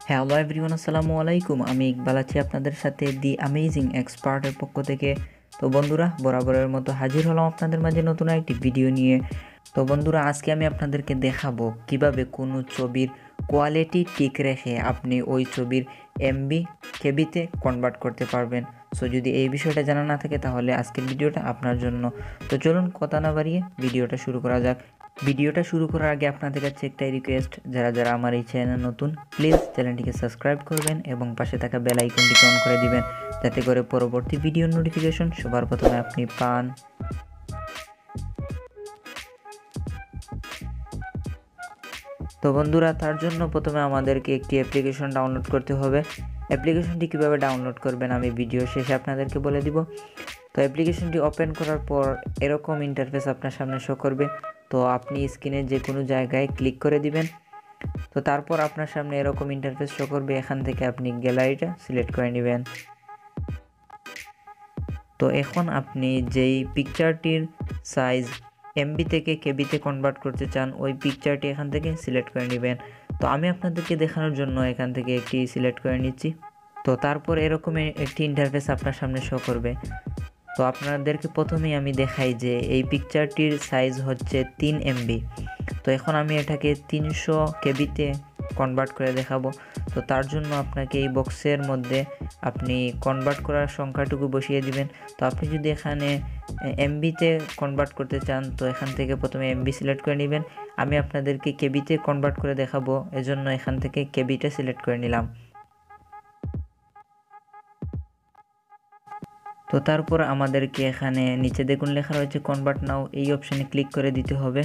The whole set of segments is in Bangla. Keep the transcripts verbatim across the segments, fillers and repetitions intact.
হ্যালো এভরিওয়ান, আসসালামু আলাইকুম। আমি ইকবাল আছি আপনাদের সাথে দি অ্যামেজিং এক্সপার্টের পক্ষ থেকে। তো বন্ধুরা, বরাবরের মতো হাজির হলাম আপনাদের মাঝে নতুন একটি ভিডিও নিয়ে। তো বন্ধুরা, আজকে আমি আপনাদেরকে দেখাবো কিভাবে কোনো ছবির কোয়ালিটি ঠিক রেখে আপনি ওই ছবির এমবি কেবিতে কনভার্ট করতে পারবেন। সো যদি এই বিষয়টা জানা না থাকে তাহলে আজকের ভিডিওটা আপনার জন্য। তো চলুন কথা না বাড়িয়ে ভিডিওটা শুরু করা যাক। ভিডিওটা শুরু করার আগে আপনাদের কাছে একটাই রিকোয়েস্ট, যারা যারা আমার এই চ্যানেল নতুন, প্লিজ চ্যানেলটিকে সাবস্ক্রাইব করবেন এবং পাশে থাকা বেল আইকনটিকে অন করে দিবেন, যাতে করে পরবর্তী ভিডিওর নোটিফিকেশন সবার প্রথমে আপনি পান। তো বন্ধুরা, তার জন্য প্রথমে আমাদেরকে একটি অ্যাপ্লিকেশন ডাউনলোড করতে হবে। অ্যাপ্লিকেশনটি কীভাবে ডাউনলোড করবেন আমি ভিডিও শেষে আপনাদেরকে বলে দিব। তো অ্যাপ্লিকেশনটি ওপেন করার পর এরকম ইন্টারফেস আপনার সামনে শো করবে। তো আপনি স্ক্রিনে যে কোনো জায়গায় ক্লিক করে দিবেন। তো তারপর আপনার সামনে এরকম ইন্টারফেস শো করবে। এখান থেকে আপনি গ্যালারিটা সিলেক্ট করে নেবেন। তো এখন আপনি যেই পিকচারটির সাইজ এমবি থেকে কেবিতে কনভার্ট করতে চান ওই পিকচারটি এখান থেকে সিলেক্ট করে নেবেন। তো আমি আপনাদেরকে দেখানোর জন্য এখান থেকে একটি সিলেক্ট করে নিচ্ছি। তো তারপর এরকম একটি ইন্টারফেস আপনার সামনে শো করবে। তো আপনাদেরকে প্রথমেই আমি দেখাই যে এই পিকচারটির সাইজ হচ্ছে তিন এমবি। তো এখন আমি এটাকে তিনশো কেবিতে কনভার্ট করে দেখাবো। তো তার জন্য আপনাকে এই বক্সের মধ্যে আপনি কনভার্ট করার সংখ্যাটুকু বসিয়ে দিবেন। তো আপনি যদি এখানে এমবিতে কনভার্ট করতে চান তো এখান থেকে প্রথমে এমবি সিলেক্ট করে নেবেন। আমি আপনাদেরকে কেবিতে কনভার্ট করে দেখাবো, এজন্য এখান থেকে কেবিটা সিলেক্ট করে নিলাম। তো তারপর আমাদেরকে এখানে নিচে দেখুন লেখা রয়েছে কনভার্ট নাও, এই অপশানে ক্লিক করে দিতে হবে।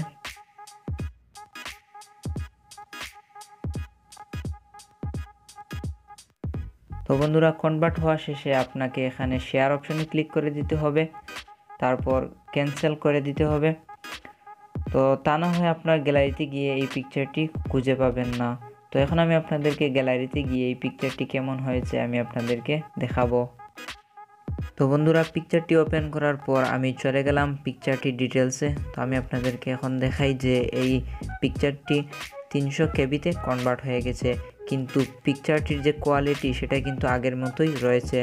তো বন্ধুরা, কনভার্ট হওয়া শেষে আপনাকে এখানে শেয়ার অপশানে ক্লিক করে দিতে হবে, তারপর ক্যান্সেল করে দিতে হবে। তো তা না হয় আপনার গ্যালারিতে গিয়ে এই পিকচারটি খুঁজে পাবেন না। তো এখন আমি আপনাদেরকে গ্যালারিতে গিয়ে এই পিকচারটি কেমন হয়েছে আমি আপনাদেরকে দেখাবো। তো বন্ধুরা, পিকচারটি ওপেন করার পর আমি চলে গেলাম পিকচারটির ডিটেলসে। তো আমি আপনাদেরকে এখন দেখাই যে এই পিকচারটি তিনশো কেবিতে কনভার্ট হয়ে গেছে, কিন্তু পিকচারটির যে কোয়ালিটি সেটা কিন্তু আগের মতোই রয়েছে।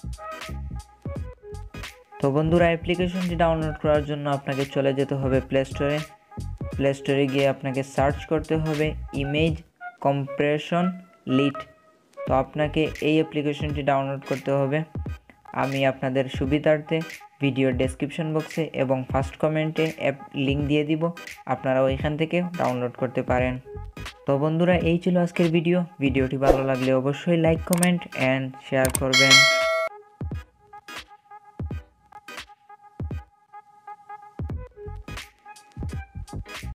তো বন্ধুরা, অ্যাপ্লিকেশনটি ডাউনলোড করার জন্য আপনাকে চলে যেতে হবে প্লে স্টোরে। প্লে স্টোরে গিয়ে আপনাকে সার্চ করতে হবে ইমেজ কম্প্রেশন লিট। তো আপনাকে এই অ্যাপ্লিকেশনটি ডাউনলোড করতে হবে। আমি আপনাদের সুবিধার্থে ভিডিওর ডেসক্রিপশন বক্সে এবং ফার্স্ট কমেন্টে অ্যাপ লিঙ্ক দিয়ে দিব, আপনারা ওইখান থেকে ডাউনলোড করতে পারেন। তো বন্ধুরা, এই ছিল আজকের ভিডিও। ভিডিওটি ভালো লাগলে অবশ্যই লাইক, কমেন্ট অ্যান্ড শেয়ার করবেন।